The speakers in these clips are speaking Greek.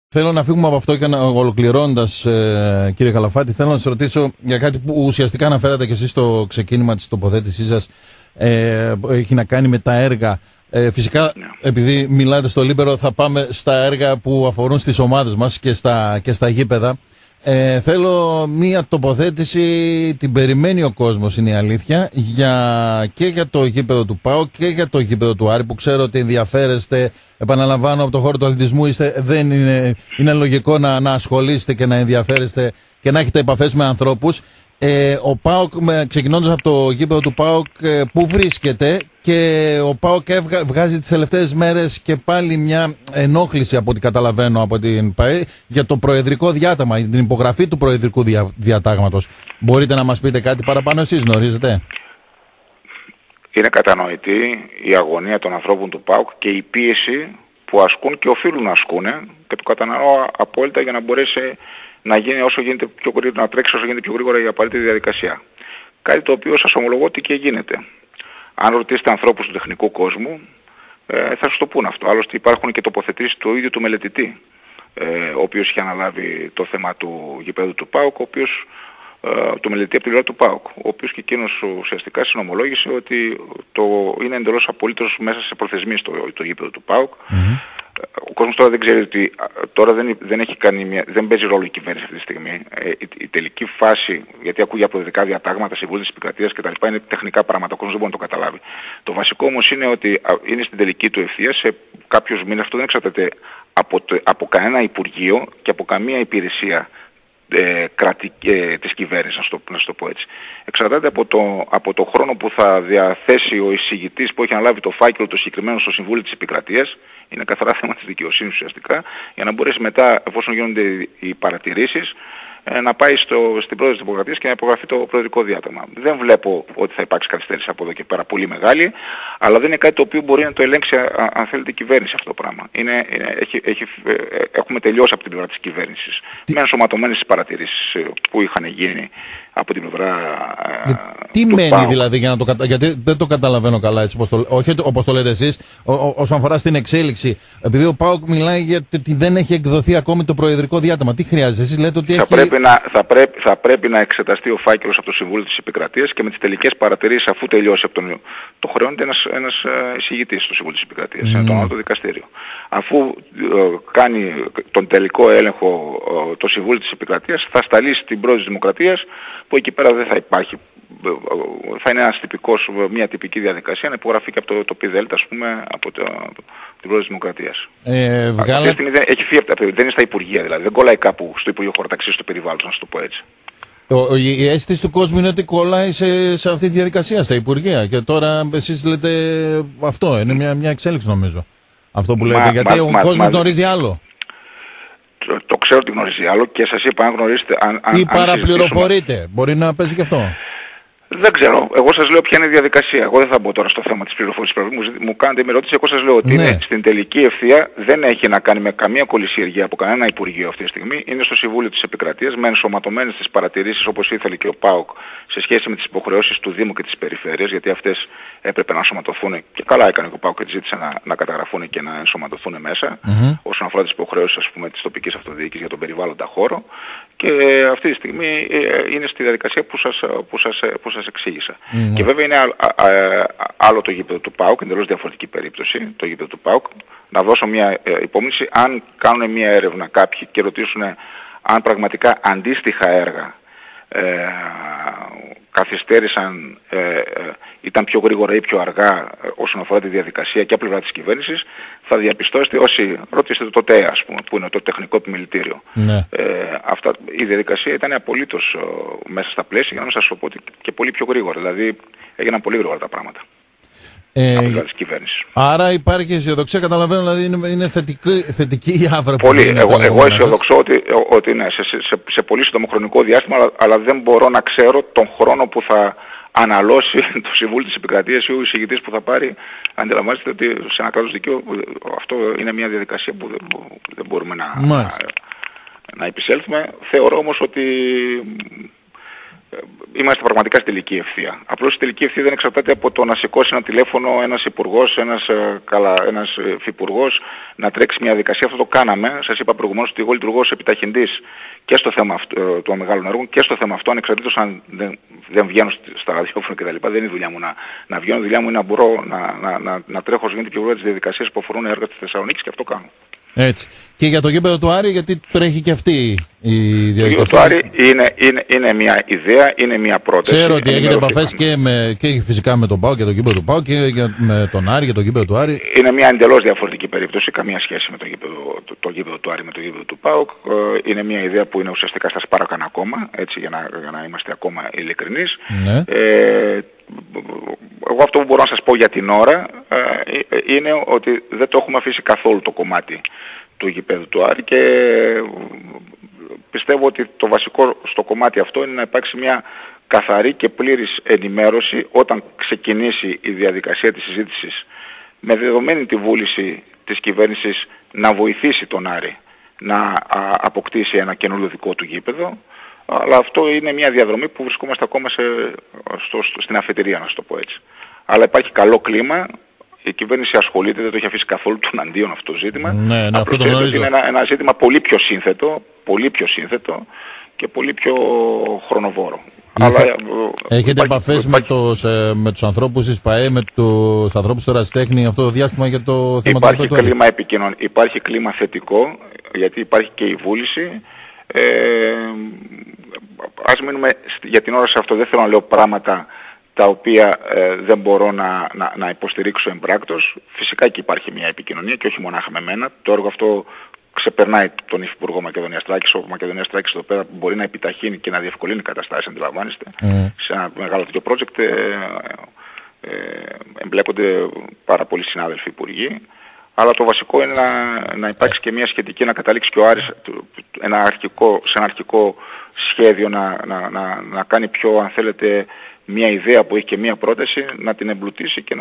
Θέλω να φύγουμε από αυτό και ολοκληρώνοντας, κύριε Καλαφάτη, θέλω να σας ρωτήσω για κάτι που ουσιαστικά αναφέρατε και εσείς στο ξεκίνημα της τοποθέτησής σας, έχει να κάνει με τα έργα. Φυσικά, επειδή μιλάτε στο Λίμπερο, θα πάμε στα έργα που αφορούν στις ομάδες μας και στα γήπεδα. Θέλω μία τοποθέτηση, την περιμένει ο κόσμος, είναι η αλήθεια, και για το γήπεδο του ΠΑΟΚ και για το γήπεδο του Άρη, που ξέρω ότι ενδιαφέρεστε, επαναλαμβάνω, από το χώρο του αθλητισμού δεν είναι λογικό να ασχολείστε και να ενδιαφέρεστε και να έχετε επαφές με ανθρώπους. Ο ΠΑΟΚ, ξεκινώντας από το γήπεδο του ΠΑΟΚ, που βρίσκεται, και ο ΠΑΟΚ βγάζει τις τελευταίες μέρες και πάλι μια ενόχληση, από ό,τι καταλαβαίνω από την ΠΑΕ, για το προεδρικό διάταγμα, την υπογραφή του προεδρικού διατάγματος. Μπορείτε να μας πείτε κάτι παραπάνω, εσείς γνωρίζετε? Είναι κατανοητή η αγωνία των ανθρώπων του ΠΑΟΚ και η πίεση που ασκούν και οφείλουν να ασκούν, και το κατανοώ απόλυτα, για να μπορέσει να γίνει όσο γίνεται πιο γρήγορα, να τρέξει όσο γίνεται πιο γρήγορα η απαραίτητη διαδικασία. Κάτι το οποίο σας ομολογώ ότι και γίνεται. Αν ρωτήσετε ανθρώπους του τεχνικού κόσμου, θα σας το πούν αυτό. Άλλωστε υπάρχουν και τοποθετήσεις του ίδιου του μελετητή, ο οποίος είχε αναλάβει το θέμα του γηπέδου του ΠΑΟΚ, ο οποίος, του μελετητή από την πλευρά του ΠΑΟΚ, ο οποίος και εκείνος ουσιαστικά συνομολόγησε ότι είναι εντελώς απολύτως μέσα σε προθεσμίες το γήπεδο του ΠΑΟΚ. Ο κόσμος τώρα δεν ξέρει ότι τώρα δεν παίζει ρόλο η κυβέρνηση αυτή τη στιγμή. Η τελική φάση, γιατί ακούει για προεδρικά διατάγματα, συμβούλια της επικρατείας κτλ. Είναι τεχνικά πράγματα, ο κόσμος δεν μπορεί να το καταλάβει. Το βασικό όμως είναι ότι είναι στην τελική του ευθεία σε κάποιους μήνες. Αυτό δεν εξαρτάται από κανένα υπουργείο και από καμία υπηρεσία της κυβέρνησης, να το πω έτσι. Εξαρτάται από το χρόνο που θα διαθέσει ο εισηγητής που έχει αναλάβει το φάκελο το συγκεκριμένο στο Συμβούλιο της Επικρατείας. Είναι καθαρά θέμα της δικαιοσύνης ουσιαστικά, για να μπορέσει μετά, εφόσον γίνονται οι παρατηρήσεις, να πάει στην πρόεδρο της Δημοκρατίας και να υπογραφεί το προεδρικό διάταγμα. Δεν βλέπω ότι θα υπάρξει καθυστέρηση από εδώ και πέρα πολύ μεγάλη, αλλά δεν είναι κάτι το οποίο μπορεί να το ελέγξει, αν θέλετε, η κυβέρνηση αυτό το πράγμα. Έχουμε τελειώσει από την πλευρά της κυβέρνησης με ενσωματωμένες τις παρατηρήσεις που είχαν γίνει από την πλευρά. Τι μένει ΠΑΟΚ, δηλαδή, γιατί δεν το καταλαβαίνω καλά, έτσι, όχι όπως το λέτε εσείς, όσον αφορά στην εξέλιξη. Επειδή ο ΠΑΟΚ μιλάει για ότι δεν έχει εκδοθεί ακόμη το προεδρικό διάταγμα, τι χρειάζεται? Εσείς λέτε ότι θα πρέπει να εξεταστεί ο φάκελος από το Συμβούλιο της Επικρατείας και με τις τελικές παρατηρήσεις, αφού τελειώσει από το χρεώνεται ένας εισηγητής στο Συμβούλιο της Επικρατείας, είναι το Ανώτατο Δικαστήριο. Αφού κάνει τον τελικό έλεγχο το Συμβούλιο της Επικρατείας, θα σταλεί στην πρόεδρο της Δημοκρατίας, που εκεί πέρα δεν θα υπάρχει, θα είναι μια τυπική διαδικασία να υπογραφεί και από το ΠΔ, ας πούμε, από την πρόεδρο της Δημοκρατίας. Αυτή τη στιγμή έχει φύγει, δεν είναι στα Υπουργεία, δηλαδή δεν κολλάει κάπου στο Υπουργείο Χωροταξίας του Περιβάλλοντος, να σου το πω έτσι. Η αίσθηση του κόσμου είναι ότι κολλάει σε αυτή τη διαδικασία στα Υπουργεία, και τώρα εσείς λέτε αυτό, είναι μια εξέλιξη νομίζω. Αυτό που λέτε, γιατί ο κόσμος γνωρίζει άλλο. Το ξέρω ότι γνωρίζει άλλο και σας είπα, αν γνωρίζετε... Ή παραπληροφορείτε, μπορεί να παίζει και αυτό. Δεν ξέρω. Εγώ σας λέω ποια είναι η διαδικασία. Εγώ δεν θα μπω τώρα στο θέμα της πληροφόρησης. Μου κάνετε μια ερώτηση, εγώ σας λέω ότι είναι στην τελική ευθεία, δεν έχει να κάνει με καμία κολυσιεργία από κανένα Υπουργείο αυτή τη στιγμή. Είναι στο Συμβούλιο της Επικρατείας με ενσωματωμένες τις παρατηρήσεις, όπως ήθελε και ο ΠΑΟΚ, σε σχέση με τις υποχρεώσεις του Δήμου και της Περιφέρειας, γιατί αυτές έπρεπε να ενσωματωθούν, και καλά έκανε και ο ΠΑΟΚ και ζήτησε να καταγραφούν και να ενσωματωθούν μέσα, όσον αφορά τις υποχρεώσεις, ας πούμε, της τοπικής αυτοδιοίκησης για τον περιβάλλοντα χώρο. Και αυτή τη στιγμή είναι στη διαδικασία που σας εξήγησα. Και βέβαια είναι άλλο το γήπεδο του ΠΑΟΚ, εντελώς διαφορετική περίπτωση, το γήπεδο του ΠΑΟΚ. Να δώσω μια υπόμνηση, αν κάνουν μια έρευνα κάποιοι και ρωτήσουν αν πραγματικά αντίστοιχα έργα καθυστέρησαν, ήταν πιο γρήγορα ή πιο αργά όσον αφορά τη διαδικασία και από πλευρά της κυβέρνησης, θα διαπιστώσετε, όσοι ρωτήσετε το ΤΕΑ, ας πούμε, που είναι το τεχνικό επιμελητήριο. Η διαδικασία ήταν απολύτως μέσα στα πλαίσια, για να μην σας το πω, και πολύ πιο γρήγορα. Δηλαδή έγιναν πολύ γρήγορα τα πράγματα. Άρα υπάρχει αισιοδοξία, καταλαβαίνω, δηλαδή είναι θετική η άβρα που πολύ. Εγώ αισιοδοξώ ότι είναι σε πολύ σύντομο χρονικό διάστημα, αλλά δεν μπορώ να ξέρω τον χρόνο που θα αναλώσει το Συμβούλιο της Επικρατείας ή ο εισηγητής που θα πάρει. Αντιλαμβάνεστε ότι σε ένα κράτος δικαίου αυτό είναι μια διαδικασία που δεν μπορούμε να επισέλθουμε. Θεωρώ όμως ότι είμαστε πραγματικά στη τελική ευθεία. Απλώς η τελική ευθεία δεν εξαρτάται από το να σηκώσει ένα τηλέφωνο ένας υπουργός, ένας υφυπουργός, να τρέξει μια δικασία. Αυτό το κάναμε. Σας είπα προηγουμένως ότι εγώ λειτουργώ ως επιταχυντής και στο θέμα των μεγάλων έργων και στο θέμα αυτό, ανεξαρτήτως αν δεν βγαίνω στα ραδιόφωνα κτλ. Δεν είναι η δουλειά μου να βγαίνω. Η δουλειά μου είναι να μπορώ να τρέχω όσο γίνεται πιο γρήγορα τις διαδικασίες που αφορούν έργα της Θεσσαλονίκης και αυτό κάνω. Έτσι. Και για το γήπεδο του Άρη, γιατί τρέχει και αυτή η διαδικασία. Το γήπεδο του Άρη είναι μια ιδέα, είναι μια πρόταση. Ξέρω ότι έχετε επαφές και φυσικά με τον ΠΑΟΚ και το γήπεδο του ΠΑΟΚ και με τον Άρη και το γήπεδο του Άρη. Είναι μια εντελώς διαφορετική περίπτωση, καμία σχέση με το γήπεδο του Άρη με το γήπεδο του ΠΑΟΚ. Είναι μια ιδέα που είναι ουσιαστικά στα σπάρακαν ακόμα, έτσι, για να είμαστε ακόμα ειλικρινείς. Ναι. Εγώ αυτό που μπορώ να σας πω για την ώρα είναι ότι δεν το έχουμε αφήσει καθόλου το κομμάτι του γηπέδου του Άρη και πιστεύω ότι το βασικό στο κομμάτι αυτό είναι να υπάρξει μια καθαρή και πλήρης ενημέρωση όταν ξεκινήσει η διαδικασία της συζήτησης, με δεδομένη τη βούληση της κυβέρνησης να βοηθήσει τον Άρη να αποκτήσει ένα καινούριο δικό του γήπεδο. Αλλά αυτό είναι μια διαδρομή που βρισκόμαστε ακόμα στην αφετηρία, να σου το πω έτσι. Αλλά υπάρχει καλό κλίμα, η κυβέρνηση ασχολείται, δεν το έχει αφήσει καθόλου τον αντίον αυτό το ζήτημα. Ναι, αυτό το γνωρίζω. Είναι ένα ζήτημα πολύ πιο σύνθετο και πολύ πιο χρονοβόρο. Έχετε επαφές με τους ανθρώπους της ΠΑΕ, με τους ανθρώπους του Ερασιτέχνη αυτό το διάστημα για το θέμα του γήπεδου? Υπάρχει κλίμα θετικό, γιατί υπάρχει και η βούληση. Ας μείνουμε για την ώρα σε αυτό. Δεν θέλω να λέω πράγματα τα οποία δεν μπορώ να υποστηρίξω εμπράκτος. Φυσικά και υπάρχει μια επικοινωνία και όχι μονάχα με μένα. Το έργο αυτό ξεπερνάει τον Υφυπουργό Μακεδονίας Τράκης. Ο Μακεδονίας Τράκης εδώ πέρα μπορεί να επιταχύνει και να διευκολύνει καταστάσεις, αντιλαμβάνεστε. Σε ένα μεγάλο τέτοιο project εμπλέκονται πάρα πολλοί συνάδελφοι υπουργοί. Αλλά το βασικό είναι να υπάρξει και μια σχετική, να καταλήξει και ο Άρης σε ένα αρχικό σχέδιο, να κάνει πιο, αν θέλετε, μια ιδέα που έχει και μια πρόταση, να την εμπλουτίσει και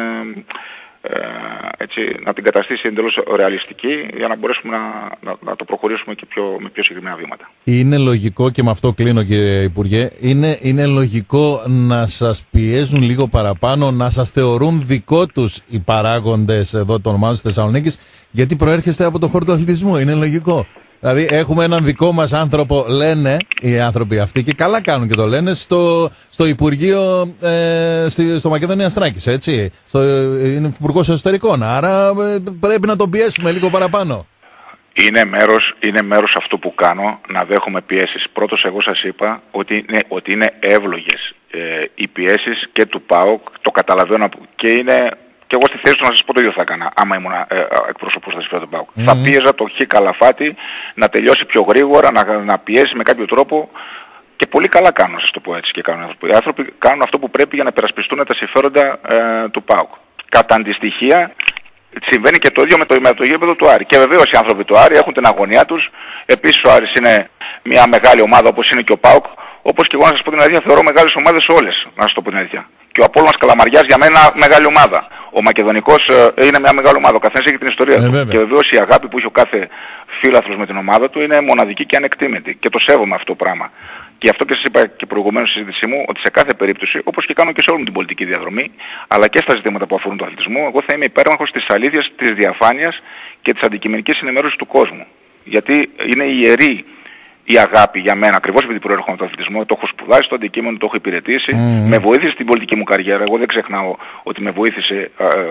να την καταστήσει εντελώς ρεαλιστική, για να μπορέσουμε να το προχωρήσουμε και με πιο συγκεκριμένα βήματα. Είναι λογικό, και με αυτό κλείνω κύριε Υπουργέ, είναι λογικό να σας πιέζουν λίγο παραπάνω, να σας θεωρούν δικό τους οι παράγοντες εδώ των ομάδων της Θεσσαλονίκης, γιατί προέρχεστε από το χώρο του αθλητισμού, είναι λογικό. Δηλαδή έχουμε έναν δικό μας άνθρωπο, λένε οι άνθρωποι αυτοί, και καλά κάνουν και το λένε, στο Υπουργείο, στο Μακεδονίας Τράκης, έτσι. Είναι υπουργός εσωτερικών, άρα πρέπει να τον πιέσουμε λίγο παραπάνω. Είναι μέρος αυτού που κάνω, να δέχομαι πιέσεις. Πρώτος, εγώ σας είπα ότι είναι εύλογες οι πιέσεις και του ΠΑΟΚ, το καταλαβαίνω, και εγώ στη θέση του να σας πω το ίδιο θα έκανα, άμα ήμουν εκπροσωπός στα συμφέροντα του ΠΑΟΚ. Θα πίεζα το Χ Καλαφάτη να τελειώσει πιο γρήγορα, να πιέσει με κάποιο τρόπο, και πολύ καλά κάνουν, να σας το πω έτσι. Και οι άνθρωποι κάνουν αυτό που πρέπει για να περασπιστούν τα συμφέροντα του ΠΑΟΚ. Κατά αντιστοιχεία, συμβαίνει και το ίδιο με το γήπεδο του Άρη. Και βεβαίως οι άνθρωποι του Άρη έχουν την αγωνία τους. Επίσης ο Άρης είναι μια μεγάλη ομάδα, όπως είναι και ο ΠΑΟΚ. Όπως και εγώ, να σας πω την αλήθεια, θεωρώ μεγάλες ομάδες όλες, να σας το πω την αλήθεια. Και ο Απόλλωνας Καλαμαριάς για μένα μεγάλη ομάδα. Ο Μακεδονικός είναι μια μεγάλη ομάδα. Ο καθένας έχει την ιστορία του. Βέβαια. Και βεβαίως η αγάπη που έχει ο κάθε φίλαθλος με την ομάδα του είναι μοναδική και ανεκτήμητη. Και το σέβομαι αυτό το πράγμα. Και αυτό και σας είπα και προηγουμένως στη συζήτησή μου, ότι σε κάθε περίπτωση, όπως και κάνω και σε όλη την πολιτική διαδρομή, αλλά και στα ζητήματα που αφορούν τον αθλητισμό, εγώ θα είμαι υπέρμαχος της αλήθειας, της διαφάνειας και της αντικειμενικής ενημέρωσης του κόσμου. Γιατί είναι ιερή η αγάπη για μένα, ακριβώς επειδή προέρχομαι από τον αθλητισμό, το έχω σπουδάσει, το αντικείμενο το έχω υπηρετήσει, με βοήθησε στην πολιτική μου καριέρα. Εγώ δεν ξεχνάω ότι με βοήθησε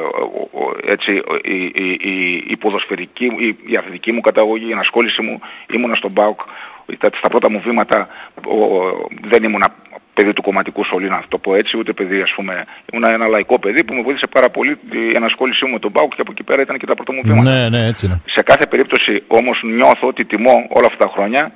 η ποδοσφαιρική, η αθλητική μου καταγωγή, η ενασχόληση μου. Ήμουνα στον ΠΑΟΚ, στα πρώτα μου βήματα δεν ήμουνα παιδί του κομματικού σχολείου, να το πω έτσι, ούτε παιδί, ας πούμε, ήμουν ένα λαϊκό παιδί που με βοήθησε πάρα πολύ η ενασχόλησή μου με τον ΠΑΟΚ, και από εκεί πέρα ήταν και τα πρώτα μου βήματα. Ναι, έτσι είναι. Σε κάθε περίπτωση όμως νιώθω ότι τιμώ όλα αυτά τα χρόνια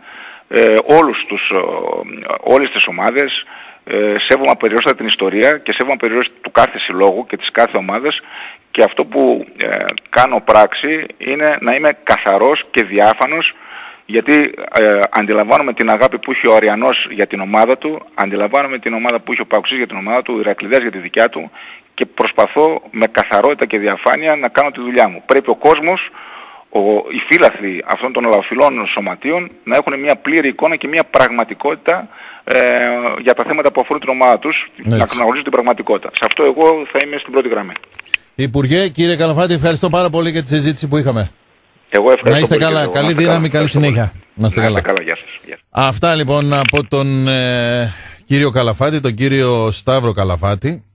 όλες τις ομάδες, σέβομαι απεριόριστα την ιστορία και σέβομαι απεριόριστα του κάθε συλλόγου και της κάθε ομάδας, και αυτό που κάνω πράξη είναι να είμαι καθαρός και διάφανος, γιατί αντιλαμβάνομαι την αγάπη που έχει ο Αριανός για την ομάδα του, αντιλαμβάνομαι την ομάδα που έχει ο Παοξής για την ομάδα του, ο Ηρακλειδέας για τη δικιά του, και προσπαθώ με καθαρότητα και διαφάνεια να κάνω τη δουλειά μου. Πρέπει ο κόσμος, οι φίλαθλοι αυτών των αλλαφιλών σωματείων, να έχουν μια πλήρη εικόνα και μια πραγματικότητα για τα θέματα που αφορούν την ομάδα τους, να γνωρίζουν την πραγματικότητα. Σε αυτό εγώ θα είμαι στην πρώτη γραμμή. Υπουργέ, κύριε Καλαφάτη, ευχαριστώ πάρα πολύ για τη συζήτηση που είχαμε. Εγώ ευχαριστώ. Να είστε καλά, καλή δύναμη, καλή συνέχεια. Να είστε καλά. Γεια σας. Αυτά λοιπόν από τον κύριο Καλαφάτη, τον κύριο Σταύρο Καλαφάτη.